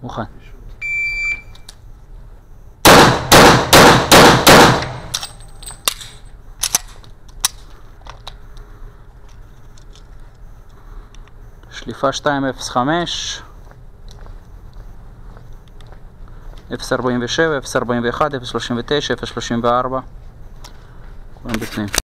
מוכן. שליפה 205 047, 041, 039, 034 כולם בפנים.